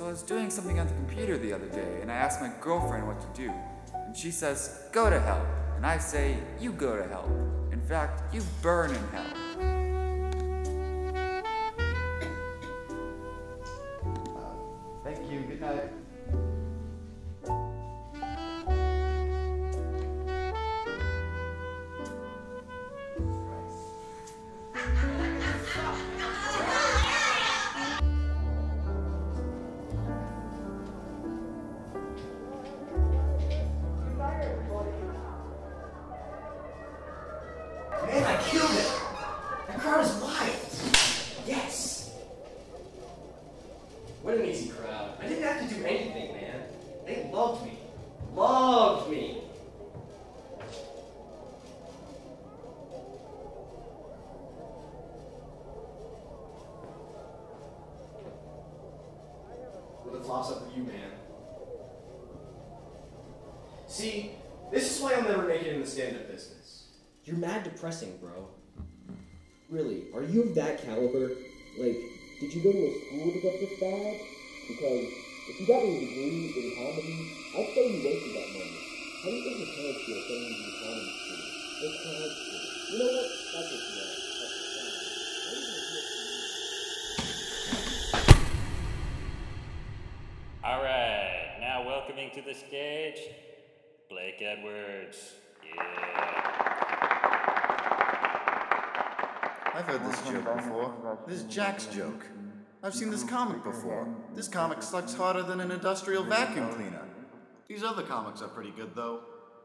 So I was doing something on the computer the other day, and I asked my girlfriend what to do. And she says, go to hell. And I say, you go to hell. In fact, you burn in hell. Thank you. Good night. Man, I killed it! That crowd is wild! Yes! What an easy crowd. I didn't have to do anything, man. They loved me. Loved me! What a toss up for you, man. See, this is why I'll never make it in the stand-up business. You're mad depressing, bro. Really, are you of that caliber? Like, did you go to a school to get this bad? Because if you got a degree in comedy, I'd say you wasted that money. How do you think your parents feel sending you to comedy school? It's college school. You know what? That's what you are. Alright, now welcoming to the stage, Blake Edwards. Yeah. I've heard this joke before. This is Jack's joke. I've seen this comic before. This comic sucks harder than an industrial vacuum cleaner. These other comics are pretty good, though.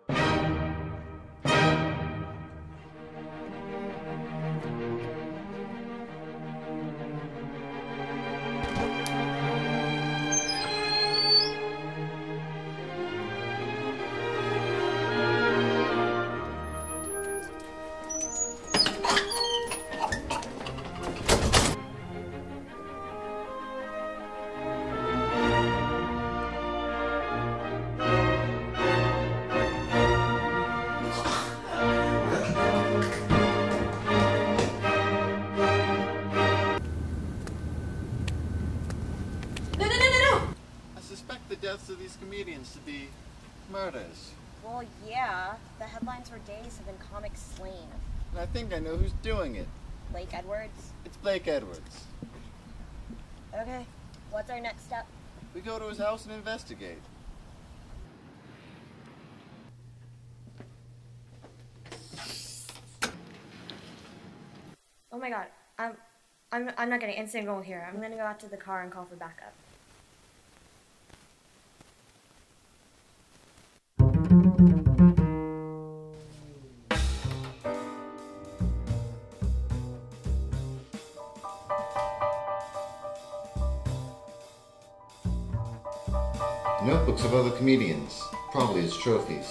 The deaths of these comedians to be murders. Well, yeah. The headlines for days have been comics slain. And I think I know who's doing it. Blake Edwards? It's Blake Edwards. Okay. What's our next step? We go to his house and investigate. Oh my god. I'm not getting instant goal here. I'm gonna go out to the car and call for backup. Notebooks of other comedians, probably as trophies.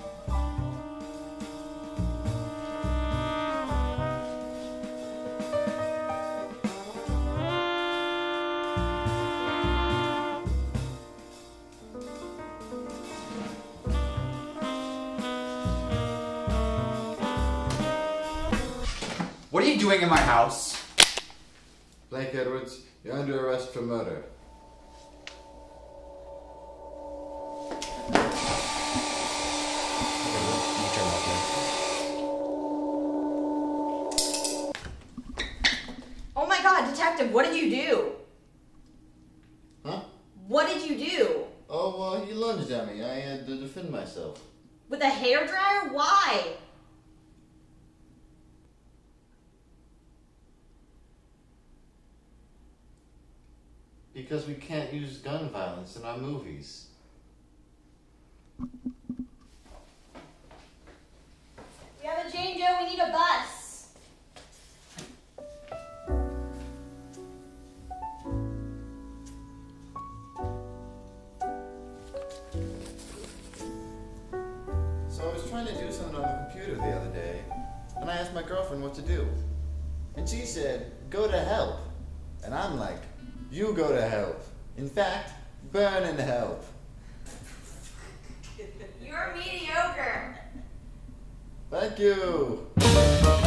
What are you doing in my house? Blake Edwards, you're under arrest for murder. Oh my god, detective, what did you do? Huh? What did you do? Oh, well, he lunged at me. I had to defend myself. With a hairdryer? Why? Because we can't use gun violence in our movies. We have a Jane Doe, we need a bus. So I was trying to do something on the computer the other day, and I asked my girlfriend what to do. And she said, go to help. And I'm like, you go to help. In fact, burn in help. You're mediocre. Thank you.